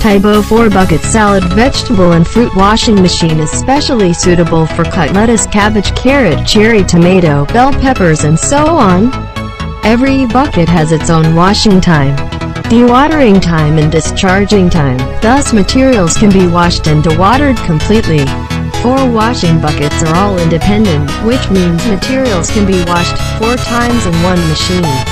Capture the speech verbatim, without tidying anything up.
Taibo four bucket salad vegetable and fruit washing machine is specially suitable for cut lettuce, cabbage, carrot, cherry tomato, bell peppers and so on. Every bucket has its own washing time, dewatering time and discharging time, thus materials can be washed and dewatered completely. Four washing buckets are all independent, which means materials can be washed four times in one machine.